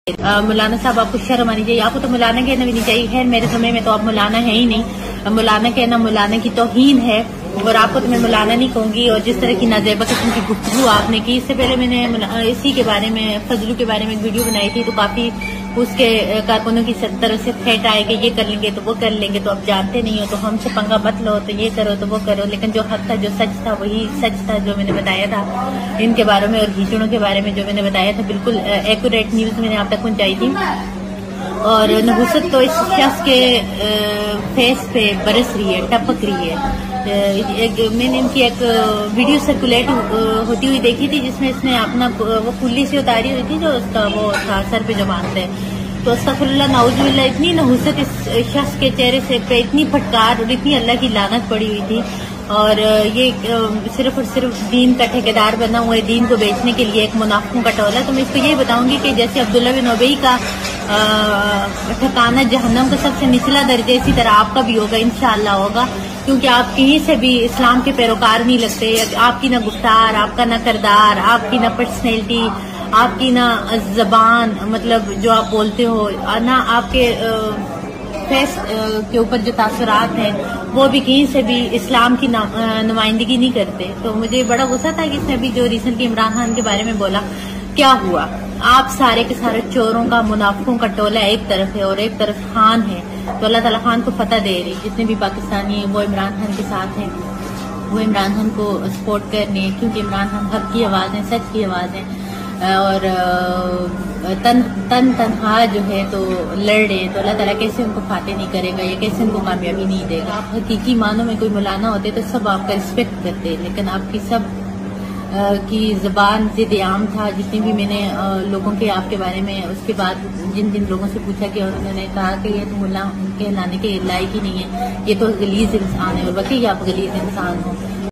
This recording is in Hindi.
मौलाना साहब आपको शर्म आनी चाहिए, आपको तो मौलाना कहना भी नहीं चाहिए। खैर मेरे समय में तो आप मौलाना है ही नहीं, मौलाना कहना मौलाना की तौहीन है और आपको तो मैं मौलाना नहीं कहूंगी। और जिस तरह की नाजेबा किस्म की गुफ्तगू आपने की, इससे पहले मैंने इसी के बारे में, फजलू के बारे में एक वीडियो बनाई थी, तो काफी उसके कारकुनों की तरफ से थ्रेट आए कि ये कर लेंगे तो वो कर लेंगे, तो अब जानते नहीं हो तो हमसे पंगा मत लो, तो ये करो तो वो करो। लेकिन जो हक था, जो सच था, वही सच था जो मैंने बताया था इनके बारे में। और हीचड़ों के बारे में जो मैंने बताया था, बिल्कुल एक्यूरेट न्यूज मैंने आप तक पहुंचाई थी। और नहुसत तो इस शख्स के फेस पे बरस रही है, टपक रही है। मैंने इनकी एक वीडियो सर्कुलेट होती हुई देखी थी, जिसमें इसने अपना वो पुल्ली से उतारी हुई थी, जो उसका वो था सर पे जो बांधते हैं। तो अस्तगफिरुल्लाह नाउजुबिल्लाह, इतनी नहुसत इस शख्स के चेहरे से पे, इतनी फटकार और इतनी अल्लाह की लानत पड़ी हुई थी। और ये सिर्फ और सिर्फ दीन का ठेकेदार बना हुआ है, दीन को बेचने के लिए, एक मुनाफिकों का टोला। तो मैं इसको यही बताऊंगी कि जैसे अब्दुल्ला बिन उबई का ठिकाना जहन्नम का सबसे निचला दर्जा, इसी तरह आपका भी होगा, इंशाअल्लाह होगा। क्योंकि आप कहीं से भी इस्लाम के पैरोकार नहीं लगते। आपकी ना गुफ्तार, आपका ना करदार, आपकी ना पर्सनैलिटी, आपकी ना जबान, मतलब जो आप बोलते हो ना, आपके फेस के ऊपर जो तासुरात हैं, वो भी कहीं से भी इस्लाम की नुमाइंदगी नहीं करते। तो मुझे बड़ा गुस्सा था कि इसने अभी जो रिसेंटली इमरान खान के बारे में बोला। क्या हुआ? आप सारे के सारे चोरों का, मुनाफिकों का टोला एक तरफ है और एक तरफ खान है। तो अल्लाह ताला खान को फतह दे रही। जितने भी पाकिस्तानी हैं वो इमरान खान के साथ हैं, वो इमरान खान को सपोर्ट करने, क्योंकि इमरान खान हक की आवाज है, सच की आवाज है। और तनहा जो है तो लड़ रहे हैं, तो अल्लाह ताला कैसे उनको फाते नहीं करेगा या कैसे उनको कामयाबी नहीं देगा। आप हकीकी मानों में कोई मौलाना होते तो सब आपका रिस्पेक्ट करते, लेकिन आपकी सब की जुबान जिद आम था। जितने भी मैंने लोगों के आपके बारे में उसके बाद जिन जिन लोगों से पूछा कि उन्होंने कहा कि ये तो मुल्ला कहलाने के लायक ही नहीं है, ये तो गलीज इंसान है। और वाकई आप गलीज इंसान हो।